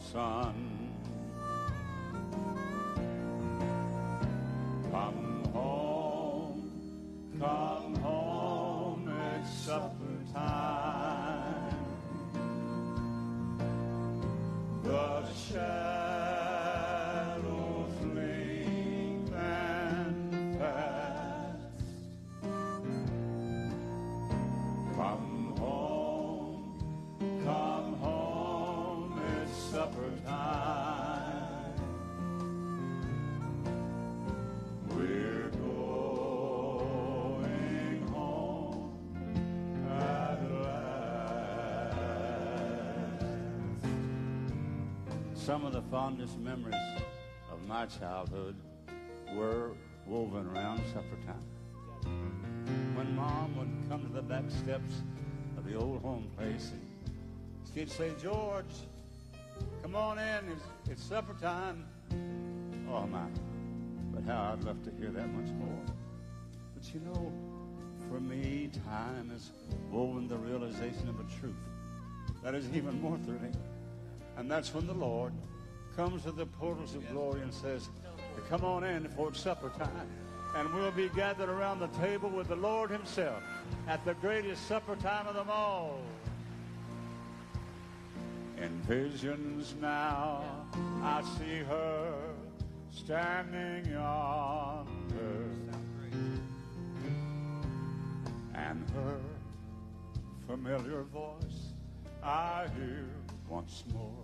sun. Come home, it's supper time. The shadows lengthen fast. Come home, it's supper time. We're going home at last. Some of the fondest memories of my childhood were woven around supper time. When Mom would come to the back steps of the old home place, and she'd say, "George, come on in, it's supper time." Oh, my. But how I'd love to hear that much more. But you know, for me, time has woven the realization of a truth that is even more thrilling. And that's when the Lord comes to the portals of glory and says, "Come on in, for it's supper time." And we'll be gathered around the table with the Lord himself at the greatest supper time of them all. In visions now, I see her standing yonder, and her familiar voice I hear once more.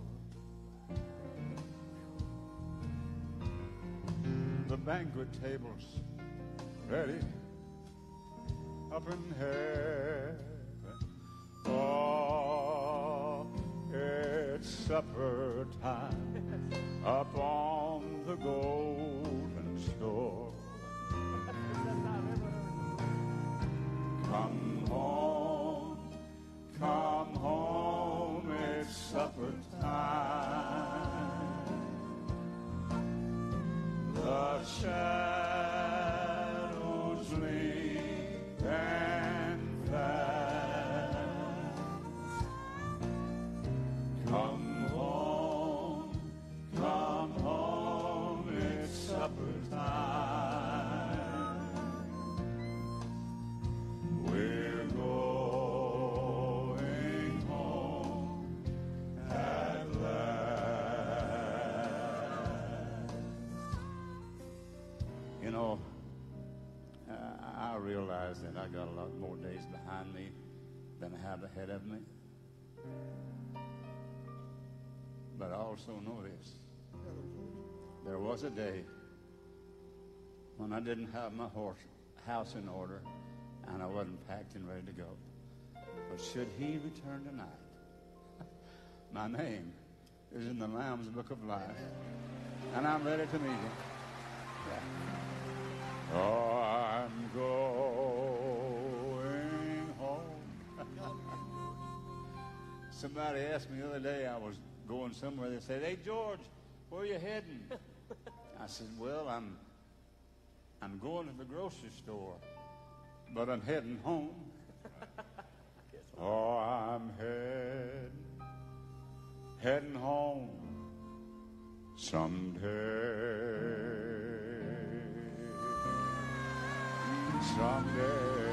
The banquet tables ready up in heaven. Oh, it's supper time up on the golden shore. Come home, it's supper time. The shadows lengthen fast. Come home, it's supper time. We're going home at last. You know, I realize that I got a lot more days behind me than I have ahead of me. But I also know this. There was a day when I didn't have my house in order and I wasn't packed and ready to go. But should he return tonight, my name is in the Lamb's Book of Life, and I'm ready to meet him. Yeah. Oh, I'm going home. Somebody asked me the other day, I was going somewhere, they said, "Hey, George, where are you heading?" I said, "Well, I'm going to the grocery store, but I'm heading home." Oh, I'm heading home someday.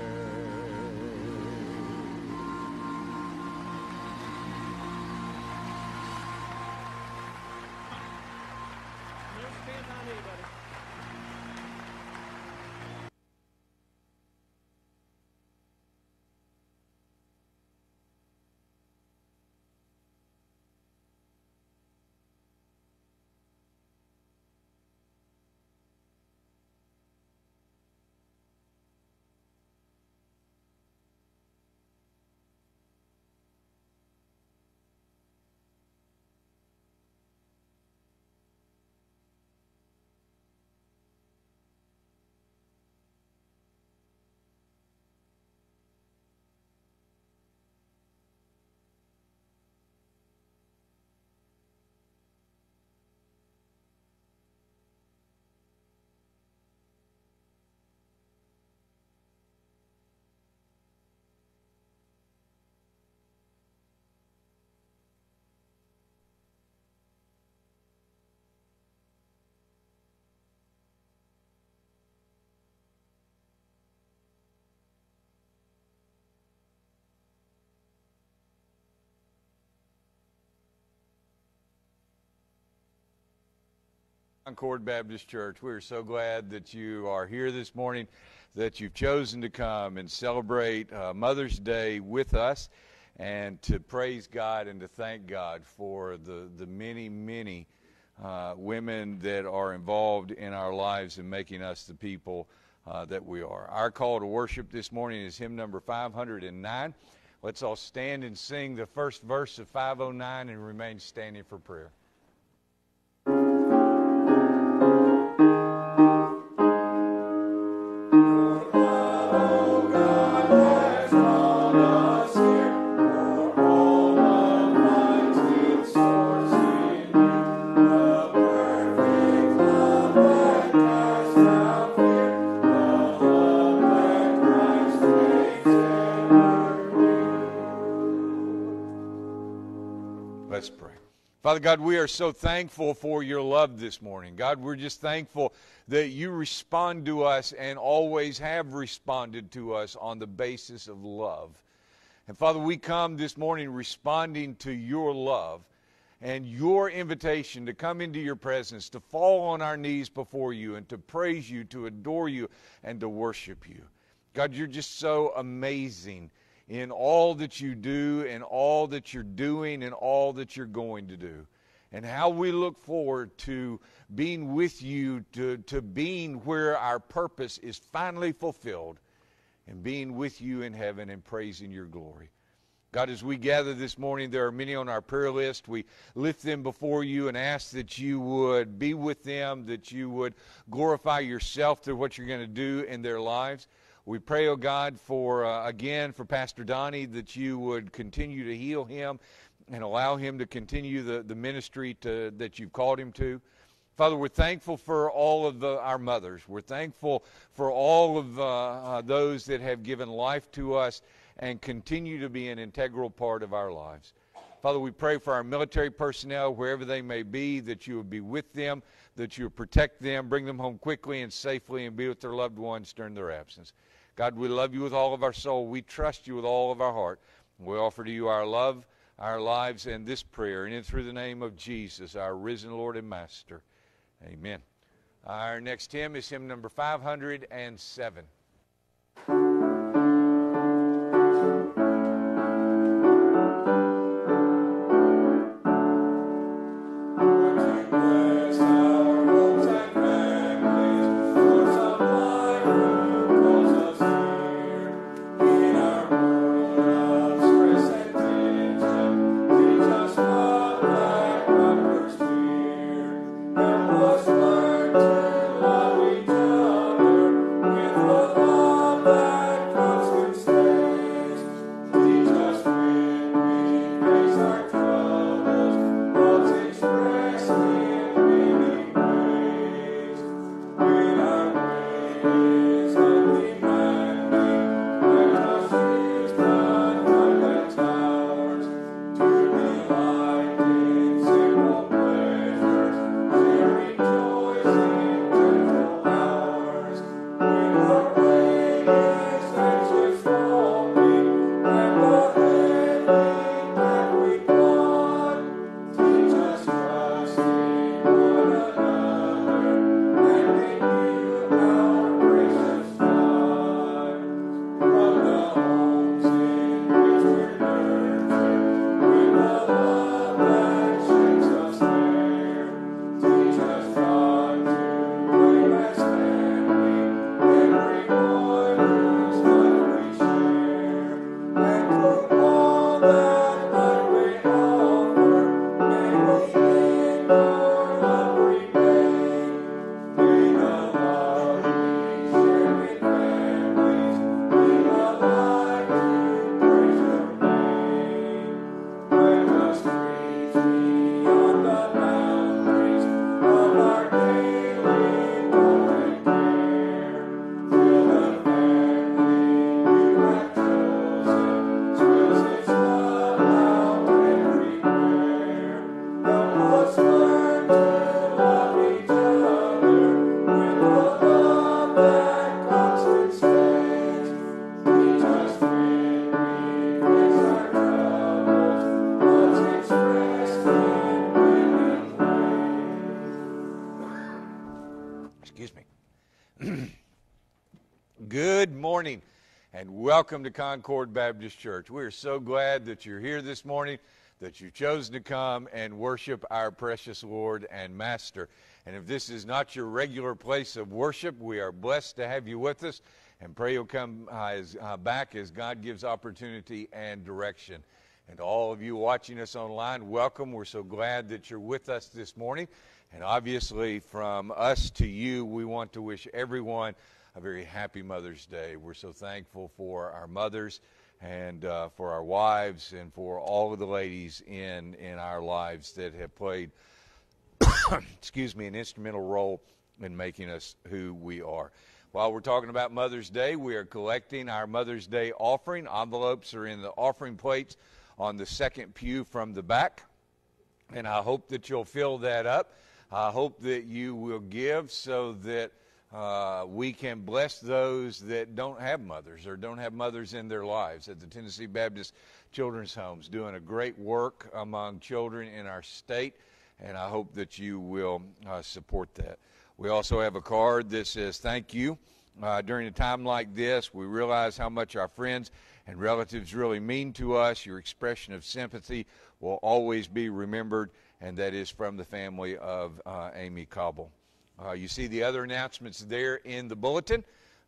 Concord Baptist Church. We're so glad that you are here this morning, that you've chosen to come and celebrate Mother's Day with us, and to praise God and to thank God for the many, many women that are involved in our lives and making us the people that we are. Our call to worship this morning is hymn number 509. Let's all stand and sing the first verse of 509 and remain standing for prayer. Let's pray. Father God, we are so thankful for your love this morning. God, we're just thankful that you respond to us and always have responded to us on the basis of love. And Father, we come this morning responding to your love and your invitation to come into your presence, to fall on our knees before you and to praise you, to adore you, and to worship you. God, you're just so amazing in all that you do and all that you're doing and all that you're going to do. And how we look forward to being with you, to being where our purpose is finally fulfilled, and being with you in heaven and praising your glory. God, as we gather this morning, there are many on our prayer list. We lift them before you and ask that you would be with them, that you would glorify yourself through what you're going to do in their lives. We pray, oh God, for Pastor Donnie, that you would continue to heal him and allow him to continue the ministry that you've called him to. Father, we're thankful for all of our mothers. We're thankful for all of those that have given life to us and continue to be an integral part of our lives. Father, we pray for our military personnel, wherever they may be, that you would be with them, that you would protect them, bring them home quickly and safely, and be with their loved ones during their absence. God, we love you with all of our soul. We trust you with all of our heart. We offer to you our love, our lives, and this prayer, and through the name of Jesus, our risen Lord and Master. Amen. Our next hymn is hymn number 507. Love each other with a love that Good morning and welcome to Concord Baptist Church. We are so glad that you're here this morning, that you chose to come and worship our precious Lord and Master. And if this is not your regular place of worship, we are blessed to have you with us, and pray you'll come back as God gives opportunity and direction. And to all of you watching us online, welcome. We're so glad that you're with us this morning. And obviously, from us to you, we want to wish everyone a very happy Mother's Day. We're so thankful for our mothers and for our wives and for all of the ladies in our lives that have played an instrumental role in making us who we are. While we're talking about Mother's Day, we are collecting our Mother's Day offering. Envelopes are in the offering plates on the second pew from the back, and I hope that you'll fill that up. I hope that you will give so that we can bless those that don't have mothers or don't have mothers in their lives. At the Tennessee Baptist Children's Homes, doing a great work among children in our state, and I hope that you will support that. We also have a card that says thank you. During a time like this, we realize how much our friends and relatives really mean to us. Your expression of sympathy will always be remembered, and that is from the family of Amy Cobble. You see the other announcements there in the bulletin.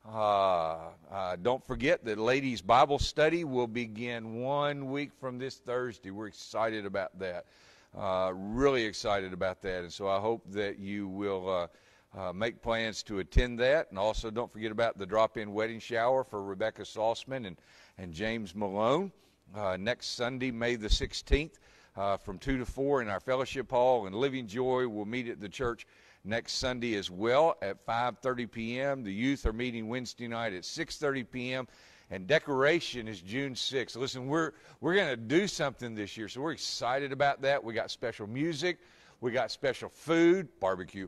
Don't forget that Ladies Bible Study will begin 1 week from this Thursday. We're excited about that, really excited about that. And so I hope that you will make plans to attend that. And also don't forget about the drop-in wedding shower for Rebecca Salzman and James Malone next Sunday, May the 16th, from 2 to 4 in our fellowship hall. And Living Joy will meet at the church next Sunday as well at 5:30 p.m. The youth are meeting Wednesday night at 6:30 p.m. And decoration is June 6th. Listen, we're going to do something this year, so we're excited about that. We got special music. We got special food, barbecue.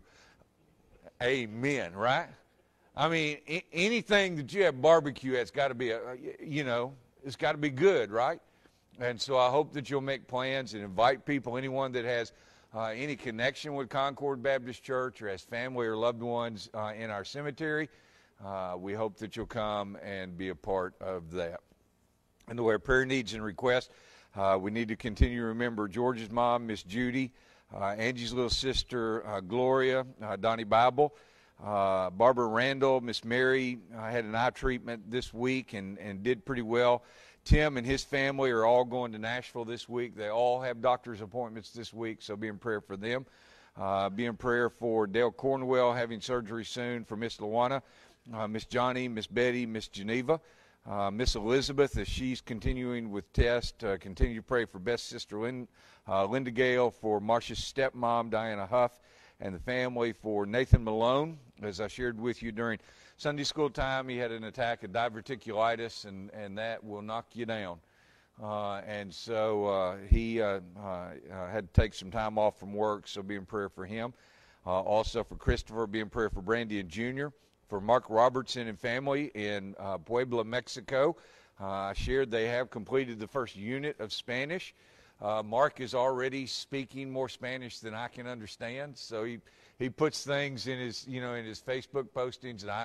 Amen, right? I mean, anything that you have barbecue at, it's got to be, it's got to be good, right? And so I hope that you'll make plans and invite people, anyone that has any connection with Concord Baptist Church or has family or loved ones in our cemetery. We hope that you'll come and be a part of that. And the way our prayer needs and requests, we need to continue to remember George's mom, Miss Judy, Angie's little sister, Gloria, Donnie Bible, Barbara Randall, Miss Mary had an eye treatment this week and did pretty well. Tim and his family are all going to Nashville this week. They all have doctor's appointments this week, so be in prayer for them. Be in prayer for Dale Cornwell having surgery soon, for Miss Luana, Miss Johnny, Miss Betty, Miss Geneva, Miss Elizabeth as she's continuing with tests. Continue to pray for best sister Linda Gale, for Marcia's stepmom, Diana Huff, and the family, for Nathan Malone. As I shared with you during Sunday school time, he had an attack of diverticulitis, and that will knock you down. And so he had to take some time off from work, so be in prayer for him. Also for Christopher, be in prayer for Brandy and Junior. For Mark Robertson and family in Puebla, Mexico. I shared they have completed the first unit of Spanish. Mark is already speaking more Spanish than I can understand, so he puts things in his in his Facebook postings, and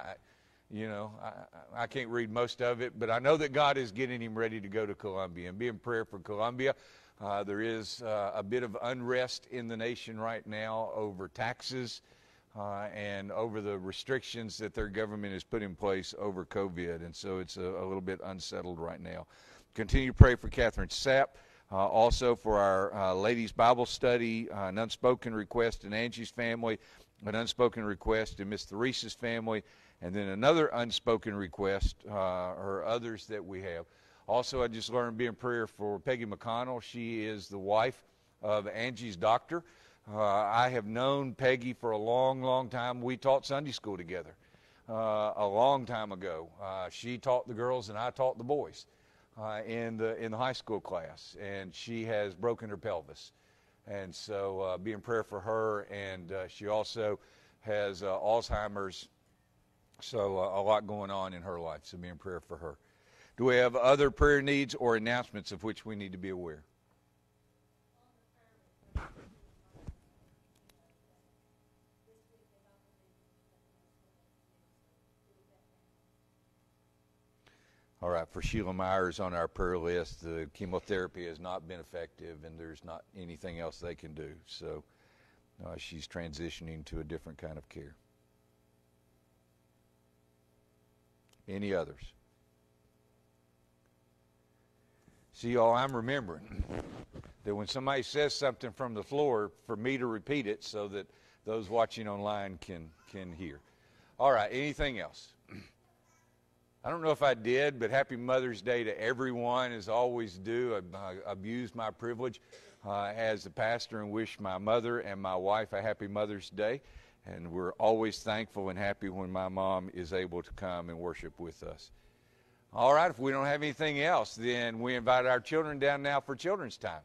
I can't read most of it, but I know that God is getting him ready to go to Colombia, and be in prayer for Colombia. There is a bit of unrest in the nation right now over taxes and over the restrictions that their government has put in place over COVID, and so it's a little bit unsettled right now. Continue to pray for Catherine Sapp. Also for our Ladies Bible Study, an unspoken request in Angie's family, an unspoken request in Miss Theresa's family, and then another unspoken request, or others that we have. Also, I just learned to be in prayer for Peggy McConnell. She is the wife of Angie's doctor. I have known Peggy for a long, long time. We taught Sunday school together a long time ago. She taught the girls and I taught the boys. In the high school class, and she has broken her pelvis, and so be in prayer for her. And she also has Alzheimer's, so a lot going on in her life, so be in prayer for her. Do we have other prayer needs or announcements of which we need to be aware? All right, for Sheila Myers on our prayer list, the chemotherapy has not been effective, and there's not anything else they can do. So she's transitioning to a different kind of care. Any others? See, y'all, I'm remembering that when somebody says something from the floor, for me to repeat it so that those watching online can hear. All right, anything else? I don't know if I did, but happy Mother's Day to everyone, as I always do. I abuse my privilege as a pastor and wish my mother and my wife a happy Mother's Day. And we're always thankful and happy when my mom is able to come and worship with us. All right, if we don't have anything else, then we invite our children down now for children's time.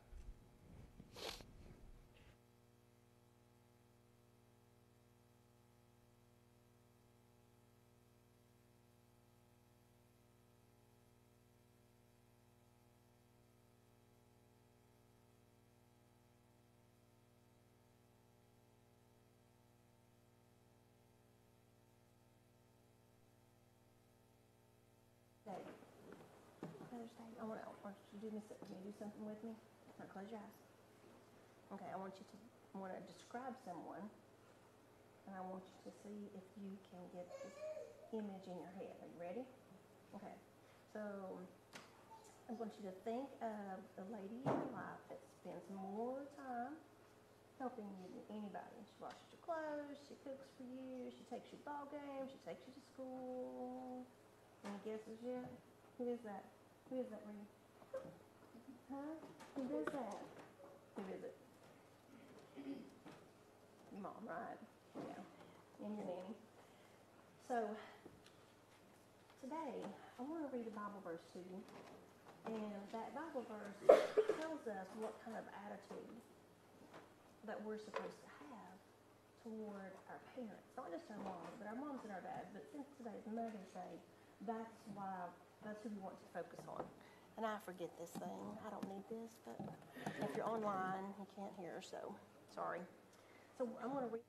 I want you to do something with me. Now close your eyes. Okay, I want to describe someone, and I want you to see if you can get this image in your head. Are you ready? Okay. So I want you to think of a lady in your life that spends more time helping you than anybody. She washes your clothes, she cooks for you, she takes you to ball games, she takes you to school. Any guesses yet? Who is that? Who is that, Reed? Huh? Who does that? Who is it? Your mom, right? Yeah. And your nanny. So, today, I want to read a Bible verse to you. And that Bible verse tells us what kind of attitude that we're supposed to have toward our parents. Not just our moms, but our moms and our dads. But since today's Mother's Day, that's who we want to focus on. And I forget this thing. I don't need this, but if you're online, you can't hear, so sorry. So I'm going to read.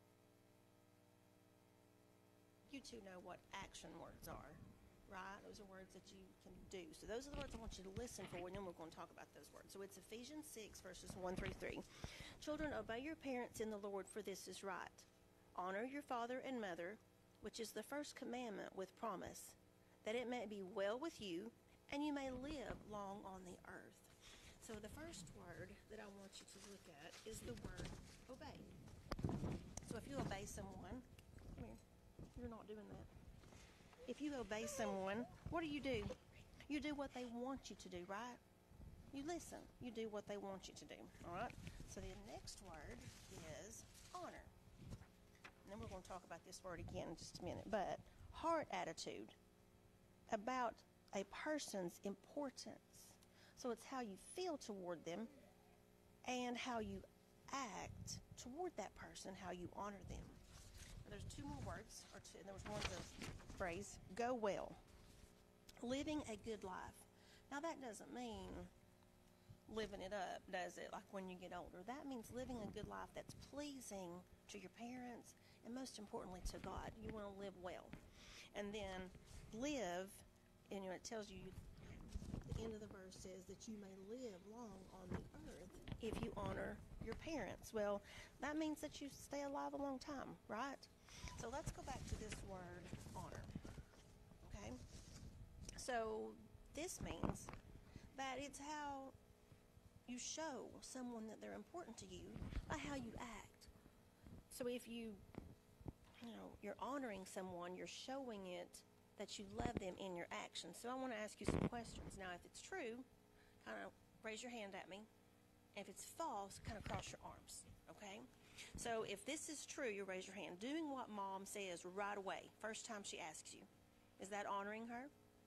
You two know what action words are, right? Those are words that you can do. So those are the words I want you to listen for, and then we're going to talk about those words. So it's Ephesians 6, verses 1 through 3. Children, obey your parents in the Lord, for this is right. Honor your father and mother, which is the first commandment with promise, that it may be well with you, and you may live long on the earth. So the first word that I want you to look at is the word obey. So if you obey someone, come here, you're not doing that. If you obey someone, what do? You do what they want you to do, right? You listen. You do what they want you to do, all right? So the next word is honor. And then we're going to talk about this word again in just a minute. But heart attitude about a person's importance. So it's how you feel toward them and how you act toward that person, how you honor them. Now, there's two more words, and there was one of the phrase, go well. Living a good life. Now that doesn't mean living it up, does it, like when you get older? That means living a good life that's pleasing to your parents and most importantly to God. You want to live well. And then live, and it tells you, the end of the verse says that you may live long on the earth if you honor your parents. Well, that means that you stay alive a long time, right? So let's go back to this word, honor. Okay? So this means that it's how you show someone that they're important to you by how you act. So if you're honoring someone, you're showing it that you love them in your actions. So I want to ask you some questions. Now, if it's true, kind of raise your hand at me. If it's false, kind of cross your arms, okay? So if this is true, you raise your hand. Doing what mom says right away, first time she asks you, is that honoring her?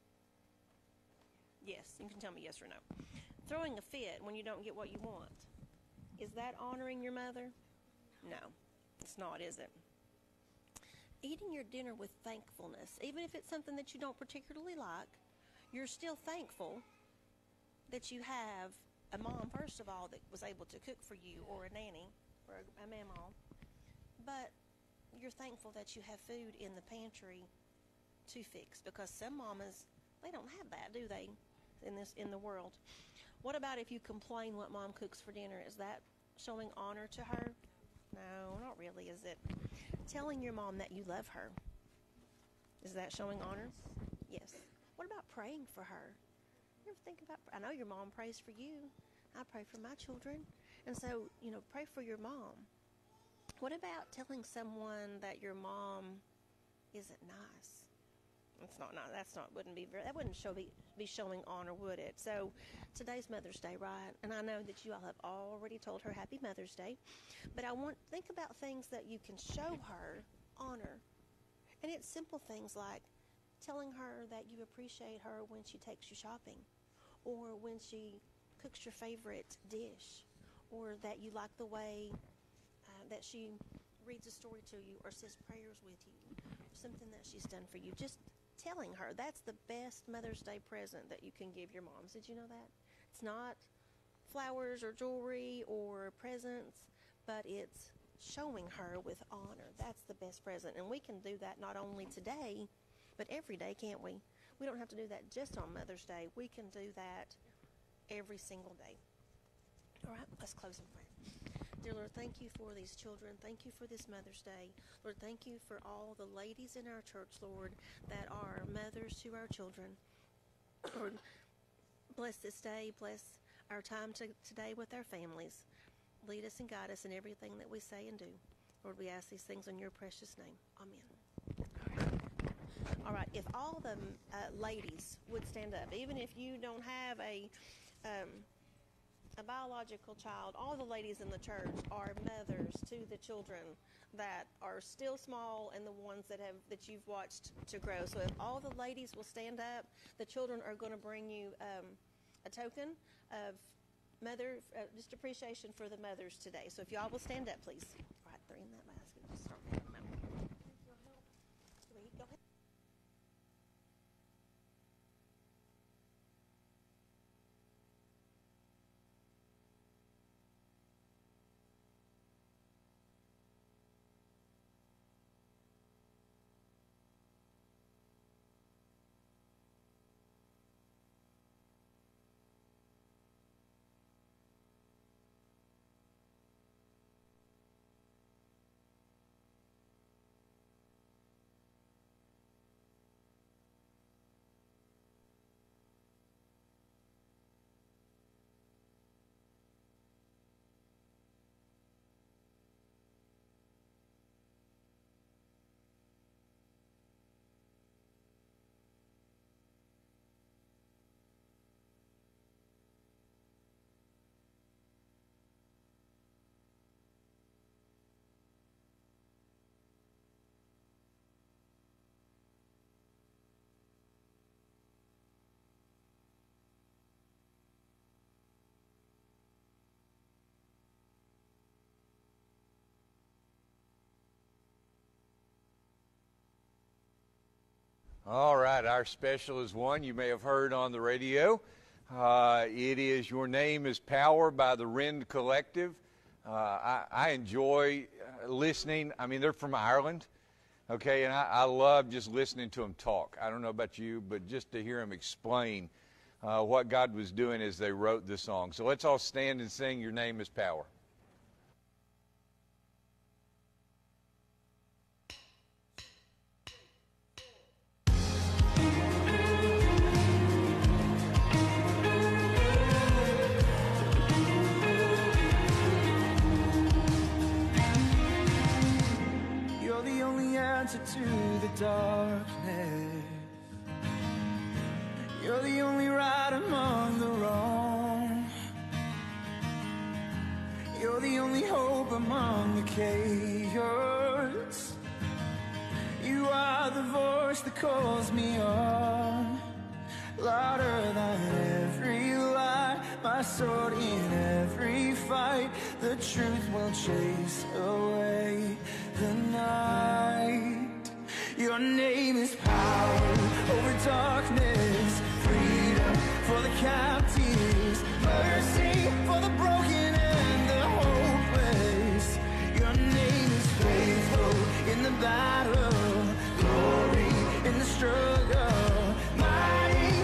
Yes, you can tell me yes or no. Throwing a fit when you don't get what you want, is that honoring your mother? No, it's not, is it? Eating your dinner with thankfulness, even if it's something that you don't particularly like, you're still thankful that you have a mom, first of all, that was able to cook for you, or a nanny, or a mamaw, but you're thankful that you have food in the pantry to fix, because some mamas, They don't have that, do they, in the world? What about if you complain what mom cooks for dinner? Is that showing honor to her? No, not really, is it? Telling your mom that you love her, is that showing honor? Yes. What about praying for her? You ever think about, I know your mom prays for you. I pray for my children. And so, pray for your mom. What about telling someone that your mom isn't nice? It's not nice. That wouldn't be showing honor, would it? So today's Mother's Day, right? And I know that you all have already told her Happy Mother's Day, but think about things that you can show her honor. And it's simple things like telling her that you appreciate her when she takes you shopping, or when she cooks your favorite dish, or that you like the way that she reads a story to you or says prayers with you, something that she's done for you. Just telling her. That's the best Mother's Day present that you can give your moms. Did you know that? It's not flowers or jewelry or presents, but it's showing her with honor. That's the best present. And we can do that not only today, but every day, can't we? We don't have to do that just on Mother's Day. We can do that every single day. All right, let's close in prayer. Dear Lord, thank you for these children. Thank you for this Mother's Day. Lord, thank you for all the ladies in our church, Lord, that are mothers to our children. Lord, bless this day. Bless our time today with our families. Lead us and guide us in everything that we say and do. Lord, we ask these things in your precious name. Amen. All right, if all the ladies would stand up, even if you don't have a biological child, all the ladies in the church are mothers to the children that are still small and the ones that you've watched to grow. So if all the ladies will stand up, the children are going to bring you a token of just appreciation for the mothers today. So if y'all will stand up, please. All right, they're in that basket. Just start picking them out. Go ahead. All right, our special is one you may have heard on the radio. It is Your Name is Power by the Rend Collective. I enjoy listening. I mean, they're from Ireland, okay, and I love just listening to them talk. I don't know about you, but just to hear them explain what God was doing as they wrote the song. So let's all stand and sing Your Name is Power. To the darkness, you're the only right among the wrong, you're the only hope among the chaos, you are the voice that calls me on, louder than every lie, my sword in every fight, the truth will chase away the night. Your name is power over darkness, freedom for the captives, mercy for the broken and the hopeless. Your name is faithful in the battle, glory in the struggle, mighty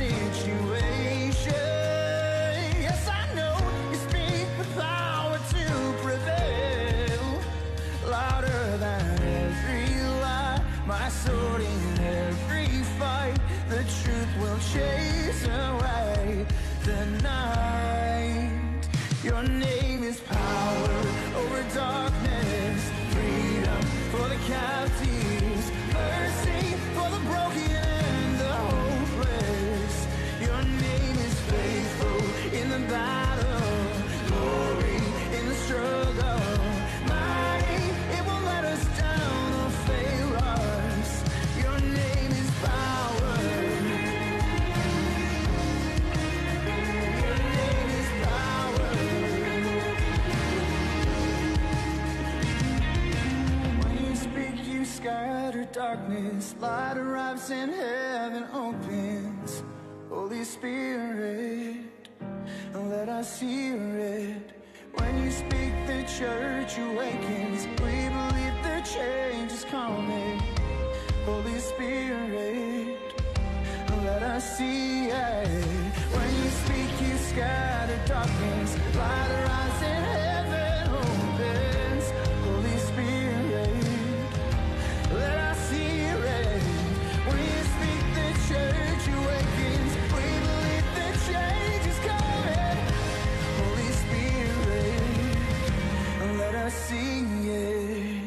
situation. Yes, I know you speak with power to prevail. Louder than every lie, my sword in every fight. The truth will chase away the night. Your name is power over darkness, freedom for the captives, mercy for the broken and the hopeless. Your name is faithful in the battle, glory in the struggle. Mighty, it won't let us down or fail us. Your name is power. Your name is power. When you speak, you scatter darkness. Light arrives and heaven opens. Holy Spirit, let us hear it. When you speak, the church awakens. We believe the change is coming. Holy Spirit, let us see it. When you speak, you scatter darkness. Light arise and heaven opens. Holy Spirit, let us hear it. When you speak, the church awakens. We believe the change is coming. Holy Spirit, let us see it.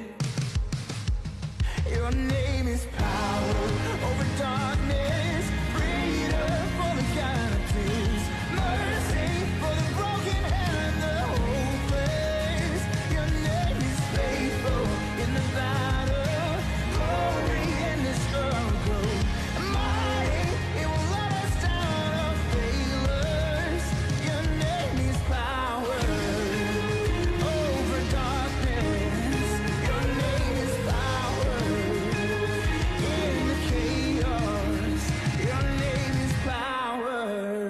Your name is power over darkness, freedom for the captives, mercy for the broken and the hopeless. Your name is faithful in the battle, glory in the struggle. Mighty, it will let us down or fail us. Your name is power over darkness. Your name is power in the chaos. Your name is power.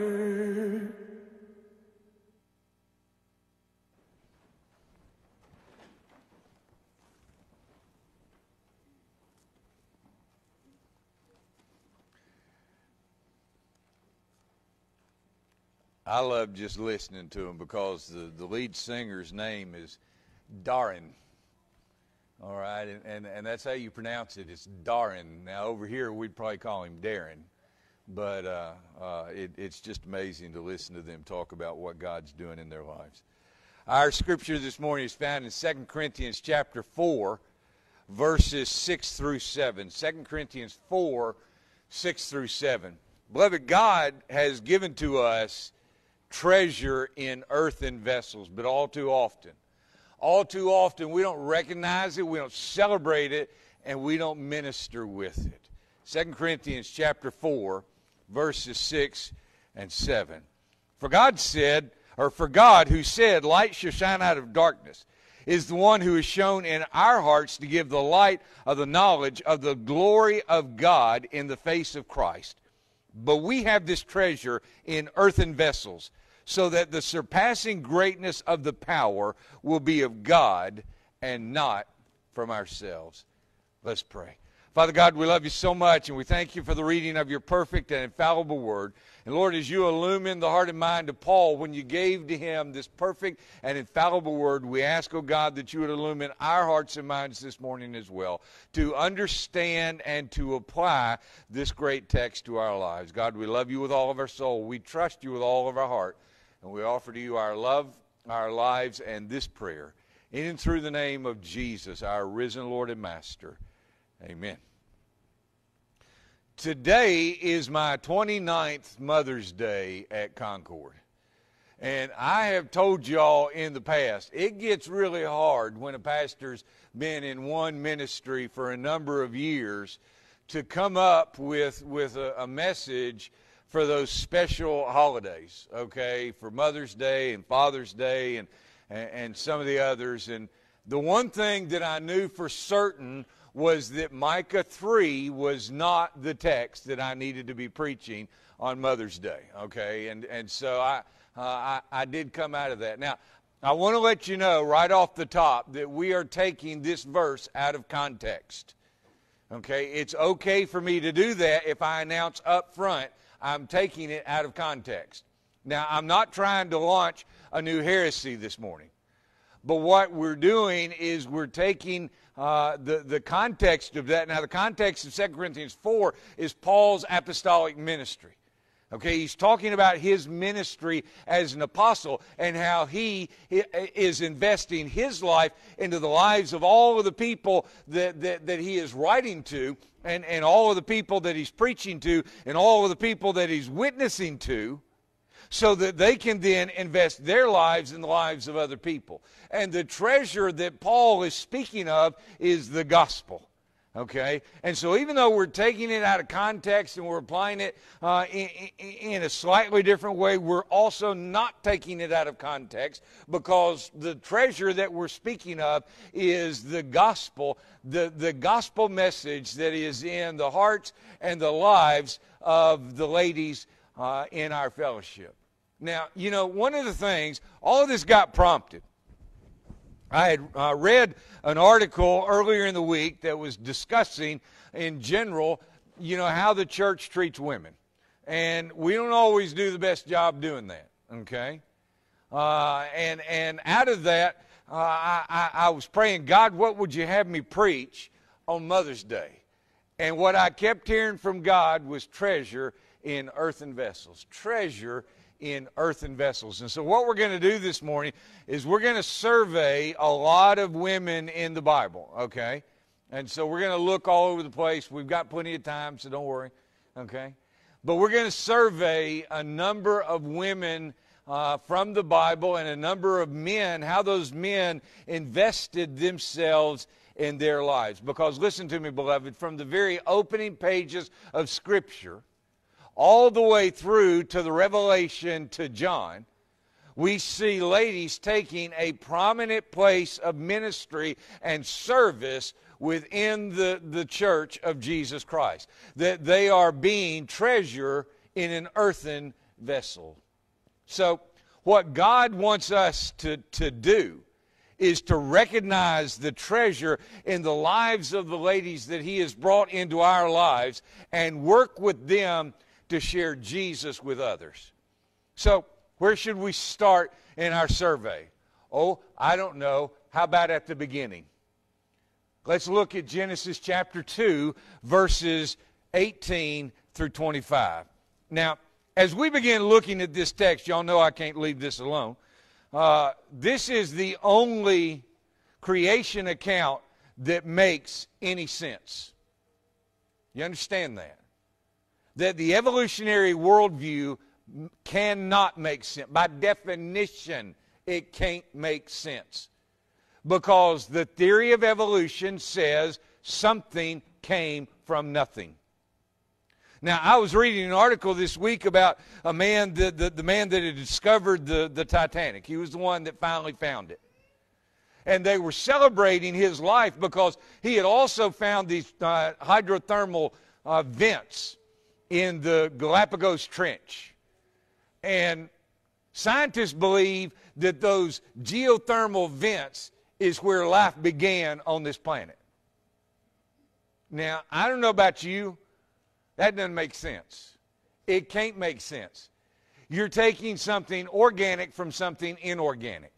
I love just listening to him because the lead singer's name is Darren. All right, and that's how you pronounce it. It's Darren. Now, over here, we'd probably call him Darren. But it's just amazing to listen to them talk about what God's doing in their lives. Our scripture this morning is found in 2 Corinthians chapter 4, verses 6 through 7. 2 Corinthians 4, 6 through 7. Beloved, God has given to us treasure in earthen vessels, but all too often we don't recognize it, we don't celebrate it, and we don't minister with it. 2 Corinthians chapter 4, verses 6 and 7. For God who said, light shall shine out of darkness, is the one who is shown in our hearts to give the light of the knowledge of the glory of God in the face of Christ. But we have this treasure in earthen vessels, so that the surpassing greatness of the power will be of God and not from ourselves. Let's pray. Father God, we love you so much, and we thank you for the reading of your perfect and infallible word. And Lord, as you illumine the heart and mind of Paul when you gave to him this perfect and infallible word, we ask, oh God, that you would illumine our hearts and minds this morning as well, to understand and to apply this great text to our lives. God, we love you with all of our soul. We trust you with all of our heart. And we offer to you our love, our lives, and this prayer. In and through the name of Jesus, our risen Lord and Master. Amen. Today is my 29th Mother's Day at Concord. And I have told y'all in the past, it gets really hard when a pastor's been in one ministry for a number of years to come up with a message for those special holidays, okay, for Mother's Day and Father's Day and some of the others. And the one thing that I knew for certain was that Micah 3 was not the text that I needed to be preaching on Mother's Day, okay? And so I did come out of that. Now, I want to let you know right off the top that we are taking this verse out of context, okay? It's okay for me to do that if I announce up front I'm taking it out of context. Now, I'm not trying to launch a new heresy this morning. But what we're doing is we're taking the context of that. Now, the context of 2 Corinthians 4 is Paul's apostolic ministry. Okay, he's talking about his ministry as an apostle and how he is investing his life into the lives of all of the people that he is writing to, and all of the people that he's preaching to, and all of the people that he's witnessing to, so that they can then invest their lives in the lives of other people. And the treasure that Paul is speaking of is the gospel. Okay? And so even though we're taking it out of context and we're applying it in a slightly different way, we're also not taking it out of context, because the treasure that we're speaking of is the gospel, the gospel message that is in the hearts and the lives of the ladies in our fellowship. Now, you know, one of the things, all of this got prompted. I had read an article earlier in the week that was discussing, in general, you know, how the church treats women. And we don't always do the best job doing that, okay? And out of that, I was praying, God, what would you have me preach on Mother's Day? And what I kept hearing from God was treasure in earthen vessels. Treasure in earthen vessels. And so what we're going to do this morning is we're going to survey a lot of women in the Bible, okay? And so we're going to look all over the place. We've got plenty of time, so don't worry, okay? But we're going to survey a number of women from the Bible and a number of men, how those men invested themselves in their lives. Because listen to me, beloved, from the very opening pages of Scripture, all the way through to the Revelation to John, we see ladies taking a prominent place of ministry and service within the church of Jesus Christ. That they are being treasure in an earthen vessel. So what God wants us to do is to recognize the treasure in the lives of the ladies that He has brought into our lives and work with them to share Jesus with others. So, where should we start in our survey? Oh, I don't know. How about at the beginning? Let's look at Genesis chapter 2, verses 18 through 25. Now, as we begin looking at this text, y'all know I can't leave this alone. This is the only creation account that makes any sense. You understand that? That the evolutionary worldview cannot make sense. By definition, it can't make sense. Because the theory of evolution says something came from nothing. Now, I was reading an article this week about a man, the man that had discovered the Titanic. He was the one that finally found it. And they were celebrating his life because he had also found these hydrothermal vents in the Galapagos Trench. And scientists believe that those geothermal vents is where life began on this planet. Now, I don't know about you, that doesn't make sense. It can't make sense. You're taking something organic from something inorganic.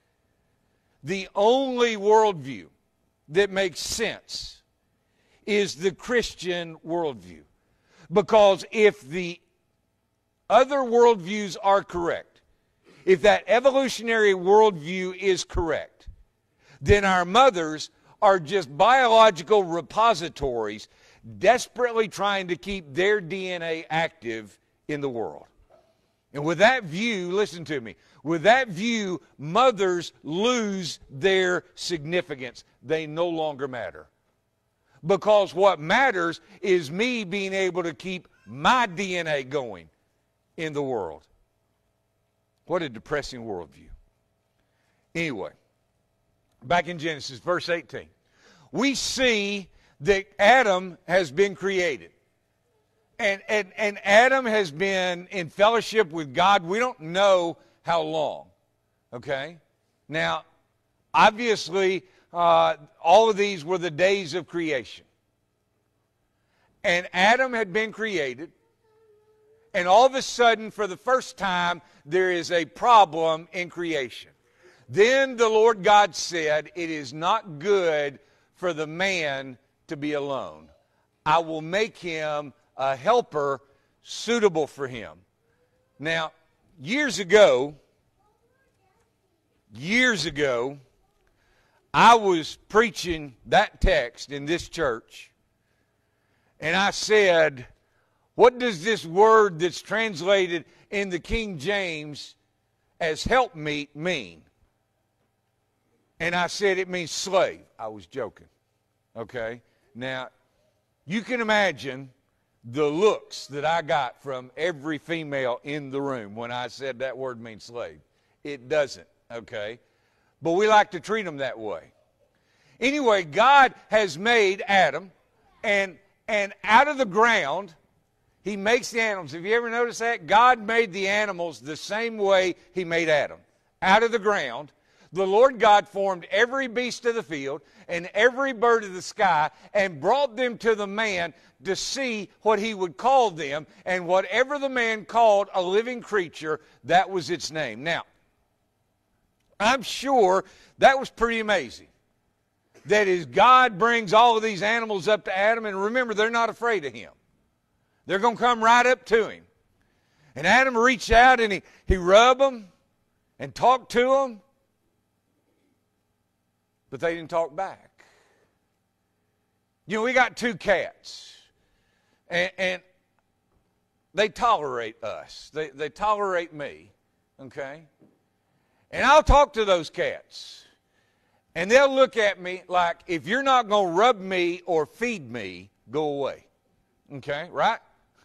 The only worldview that makes sense is the Christian worldview. Because if the other worldviews are correct, if that evolutionary worldview is correct, then our mothers are just biological repositories desperately trying to keep their DNA active in the world. And with that view, listen to me, with that view, mothers lose their significance. They no longer matter. Because what matters is me being able to keep my DNA going in the world. What a depressing worldview. Anyway, back in Genesis, verse 18. We see that Adam has been created. And Adam has been in fellowship with God. We don't know how long. Okay? Now, obviously, all of these were the days of creation. And Adam had been created. And all of a sudden, for the first time, there is a problem in creation. Then the Lord God said, it is not good for the man to be alone. I will make him a helper suitable for him. Now, years ago, I was preaching that text in this church, and I said, what does this word that's translated in the King James as helpmeet mean? And I said it means slave. I was joking. Okay? Now, you can imagine the looks that I got from every female in the room when I said that word means slave. It doesn't, okay? But we like to treat them that way. Anyway, God has made Adam, and out of the ground, he makes the animals. Have you ever noticed that? God made the animals the same way he made Adam. Out of the ground, the Lord God formed every beast of the field and every bird of the sky and brought them to the man to see what he would call them. And whatever the man called a living creature, that was its name. Now, I'm sure that was pretty amazing. That is, God brings all of these animals up to Adam, and remember, they're not afraid of him. They're going to come right up to him. And Adam reached out and he rubbed them and talked to them. But they didn't talk back. You know, we got 2 cats. And they tolerate us. They tolerate me. Okay? And I'll talk to those cats. And they'll look at me like, if you're not going to rub me or feed me, go away. Okay? Right?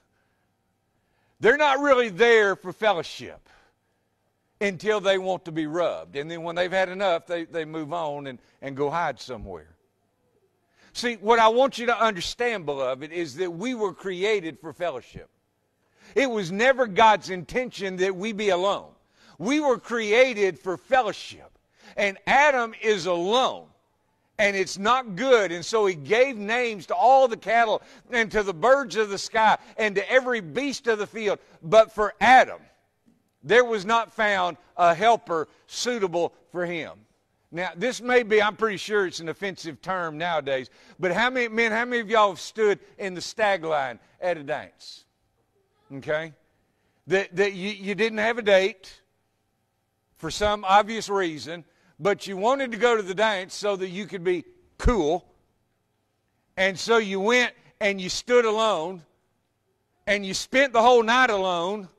They're not really there for fellowship until they want to be rubbed. And then when they've had enough, they move on and go hide somewhere. See, what I want you to understand, beloved, is that we were created for fellowship. It was never God's intention that we be alone. We were created for fellowship. And Adam is alone. And it's not good. And so he gave names to all the cattle and to the birds of the sky and to every beast of the field. But for Adam, there was not found a helper suitable for him. Now, this may be, I'm pretty sure it's an offensive term nowadays, but how many of y'all have stood in the stag line at a dance? Okay? That you didn't have a date for some obvious reason, but you wanted to go to the dance so that you could be cool, and so you went and you stood alone, and you spent the whole night alone,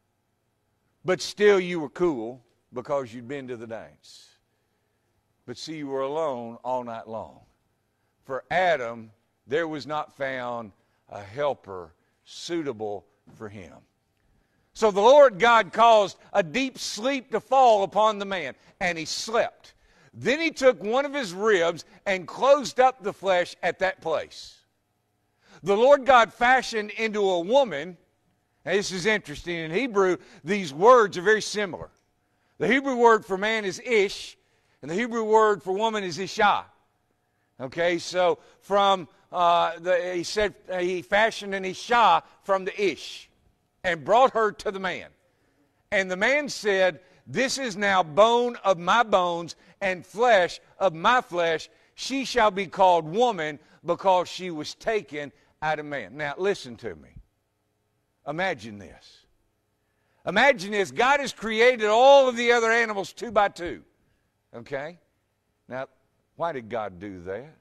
but still you were cool because you'd been to the dance. But see, you were alone all night long. For Adam, there was not found a helper suitable for him. So the Lord God caused a deep sleep to fall upon the man, and he slept. Then he took one of his ribs and closed up the flesh at that place. The Lord God fashioned into a woman. Now, this is interesting. In Hebrew, these words are very similar. The Hebrew word for man is ish, and the Hebrew word for woman is isha. Okay, so from he said he fashioned an isha from the ish and brought her to the man. And the man said, "This is now bone of my bones and flesh of my flesh. She shall be called woman because she was taken out of man." Now, listen to me. Imagine this. Imagine this. God has created all of the other animals 2 by 2. Okay? Now, why did God do that?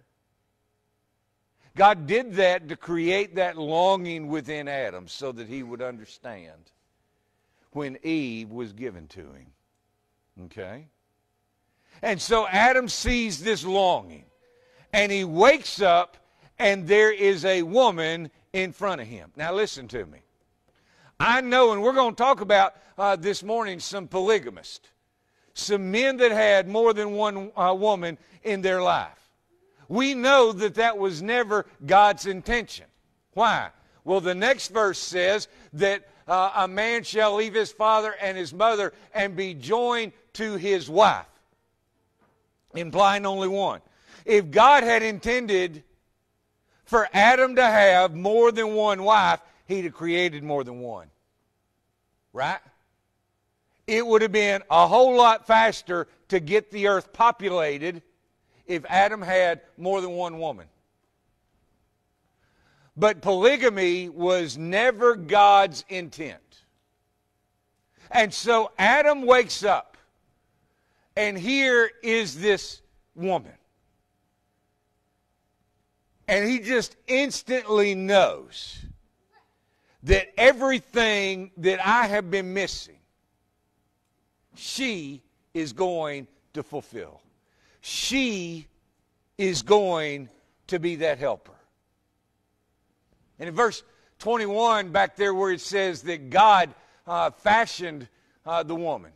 God did that to create that longing within Adam so that he would understand when Eve was given to him. Okay? And so Adam sees this longing, and he wakes up, and there is a woman in front of him. Now, listen to me. I know, and we're going to talk about this morning some polygamists, some men that had more than one woman in their life. We know that that was never God's intention. Why? Well, the next verse says that a man shall leave his father and his mother and be joined to his wife, implying only one. If God had intended for Adam to have more than one wife, he'd have created more than one. right? It would have been a whole lot faster to get the earth populated if Adam had more than one woman. But polygamy was never God's intent. And so Adam wakes up, and here is this woman. And he just instantly knows that everything that I have been missing, she is going to fulfill. She is going to be that helper. And in verse 21, back there where it says that God fashioned the woman.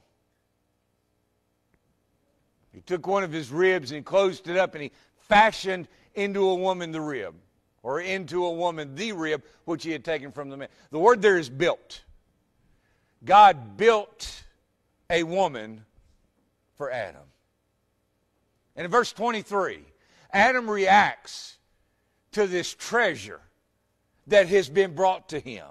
He took one of his ribs and closed it up, and he fashioned into a woman the rib, or into a woman the rib, which he had taken from the man. The word there is built. God built a woman for Adam. And in verse 23, Adam reacts to this treasure that has been brought to him.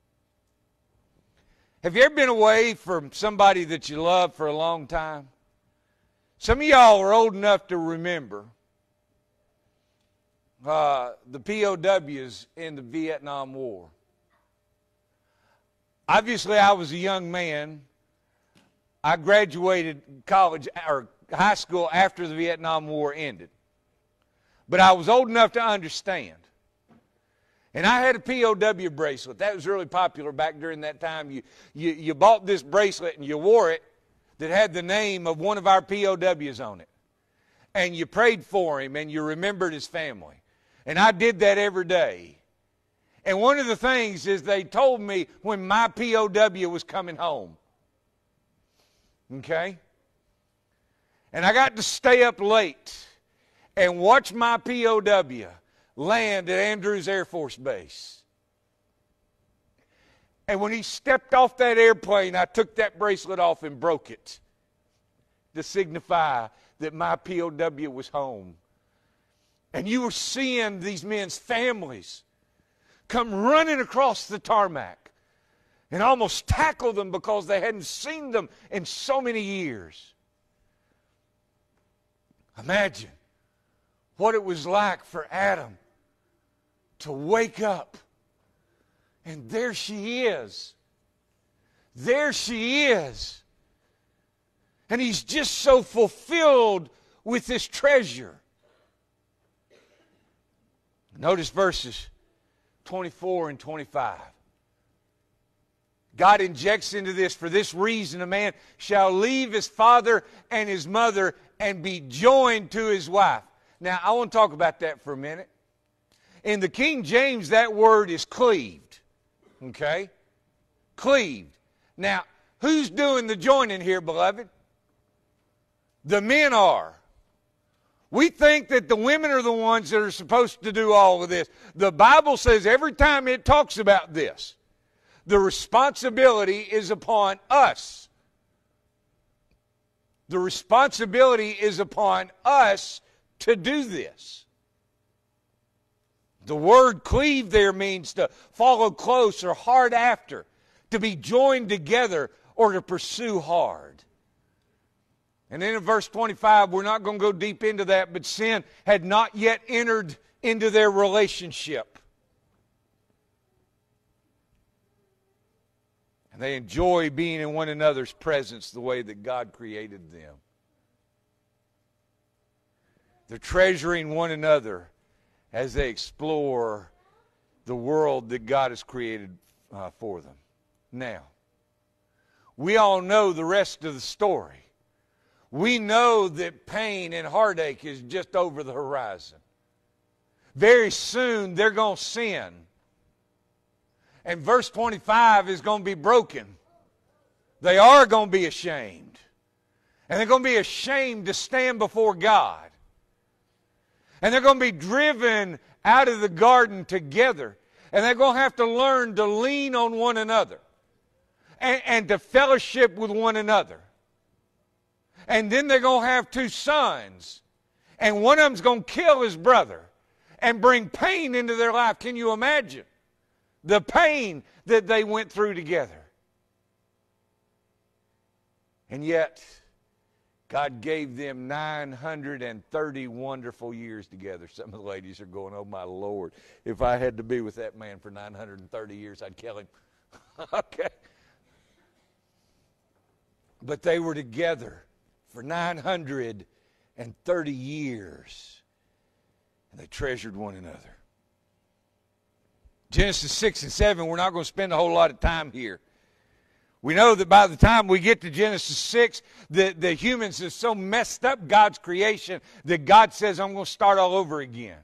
Have you ever been away from somebody that you love for a long time? Some of y'all are old enough to remember the POWs in the Vietnam War. Obviously, I was a young man. I graduated college or high school after the Vietnam War ended. But I was old enough to understand. And I had a POW bracelet. That was really popular back during that time. You bought this bracelet and you wore it that had the name of one of our POWs on it. And you prayed for him and you remembered his family. And I did that every day. And one of the things is they told me when my POW was coming home. Okay? And I got to stay up late and watch my POW land at Andrews Air Force Base. And when he stepped off that airplane, I took that bracelet off and broke it to signify that my POW was home. And you were seeing these men's families come running across the tarmac and almost tackle them because they hadn't seen them in so many years. Imagine what it was like for Adam to wake up and there she is. There she is. And he's just so fulfilled with this treasure. Notice verses 24 and 25. God injects into this, for this reason a man shall leave his father and his mother and be joined to his wife. Now, I want to talk about that for a minute. In the King James, that word is cleaved. Okay? Cleaved. Now, who's doing the joining here, beloved? The men are. We think that the women are the ones that are supposed to do all of this. The Bible says every time it talks about this, the responsibility is upon us. The responsibility is upon us to do this. The word cleave there means to follow close or hard after, to be joined together or to pursue hard. And then in verse 25, we're not going to go deep into that, but sin had not yet entered into their relationship. And they enjoy being in one another's presence the way that God created them. They're treasuring one another as they explore the world that God has created for them. Now, we all know the rest of the story. We know that pain and heartache is just over the horizon. Very soon they're going to sin. And verse 25 is going to be broken. They are going to be ashamed. And they're going to be ashamed to stand before God. And they're going to be driven out of the garden together. And they're going to have to learn to lean on one another. And to fellowship with one another. And then they're going to have two sons. And one of them's going to kill his brother. And bring pain into their life. Can you imagine the pain that they went through together? And yet, God gave them 930 wonderful years together. Some of the ladies are going, oh my Lord, if I had to be with that man for 930 years, I'd kill him. Okay. But they were together for 930 years. And they treasured one another. Genesis 6 and 7, we're not going to spend a whole lot of time here. We know that by the time we get to Genesis 6, the humans have so messed up God's creation that God says, I'm going to start all over again.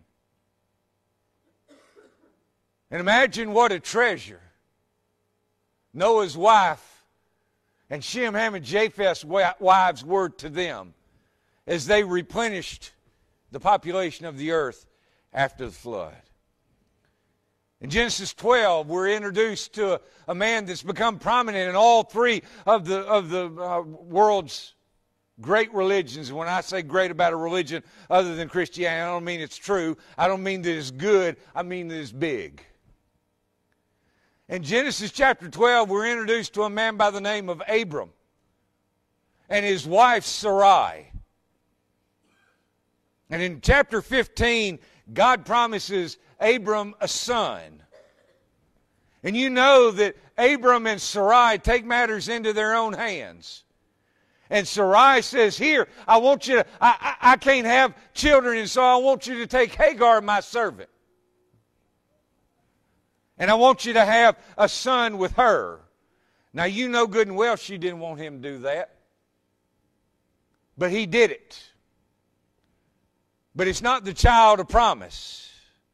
And imagine what a treasure Noah's wife and Shem, Ham, and Japheth's wives were to them as they replenished the population of the earth after the flood. In Genesis 12, we're introduced to a man that's become prominent in all three of the world's great religions. And when I say great about a religion other than Christianity, I don't mean it's true. I don't mean that it's good. I mean that it's big. In Genesis chapter 12, we're introduced to a man by the name of Abram and his wife Sarai. And in chapter 15, God promises Abram a son. And you know that Abram and Sarai take matters into their own hands. And Sarai says, here, I want you to, I can't have children, and so I want you to take Hagar, my servant. And I want you to have a son with her. Now you know good and well she didn't want him to do that. But he did it. But it's not the child of promise.